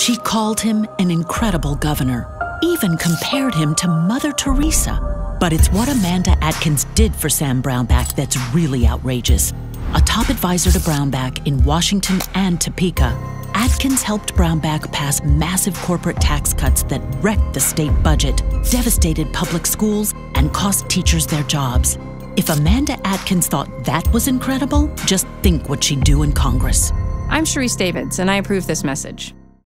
She called him an incredible governor, even compared him to Mother Teresa. But it's what Amanda Atkins did for Sam Brownback that's really outrageous. A top advisor to Brownback in Washington and Topeka, Atkins helped Brownback pass massive corporate tax cuts that wrecked the state budget, devastated public schools, and cost teachers their jobs. If Amanda Atkins thought that was incredible, just think what she'd do in Congress. I'm Sharice Davids, and I approve this message.